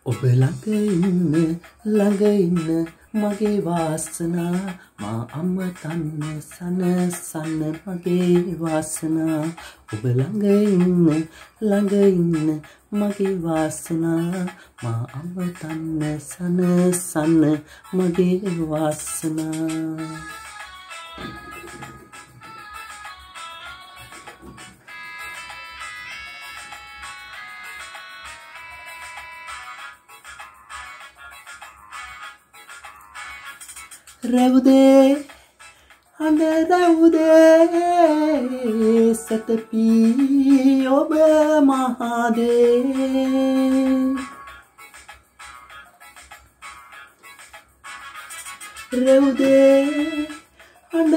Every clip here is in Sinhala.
ඔබ ළඟ ඉන්න මගේ වාසනා මා අමතන්න සනසන්න මගේ වාසනා ඔබ ළඟ ඉන්න මගේ වාසනා මා අමතන්න සනසන්න මගේ වාසනා රැවුදේ හඳ රැවුදේ සතපී ඔබ මහදේ රැවුදේ හඳ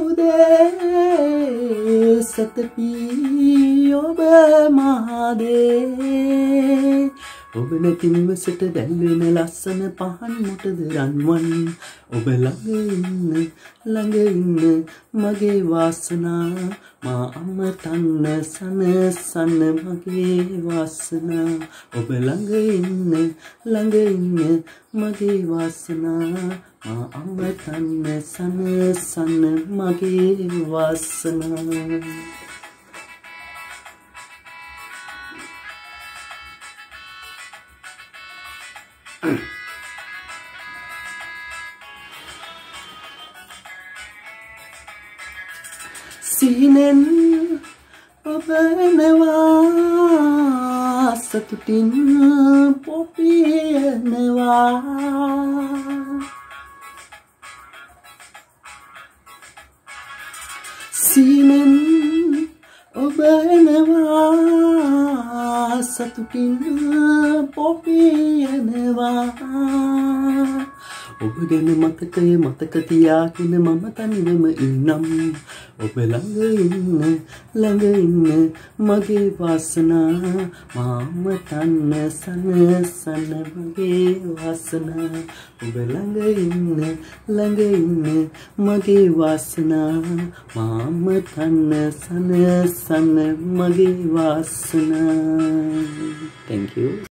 රැවුදේ සතපී ඔබ මහදේ ඔබ නැති නිවසට දැල්වෙන ලස්සන පහන් මොටද රන්වන් ඔබ ළඟ ඉන්න මගේ වාසනා මා අමතන්න සනසන්න මගේ වාසනා ඔබ ළඟ ඉන්න මගේ වාසනා මා අමතන්න සනසන්න මගේ වාසනා සිහිනෙන් ඔබ එනවා සතුටින් පොපියනවා සිහිනෙන් ඔබ එනවා සතුටින් පොපියනවා ඔබ ගැන මතක තියාගෙන මම තනිවම ඉන්නම් ඔබ ළඟ ඉන්න මගේ වාසනා මාම තන්න සනසන මගේ වාසනා ඔබ ළඟ ඉන්න මගේ වාසනා මාම තන්න සනසන මගේ වාසනා Thank you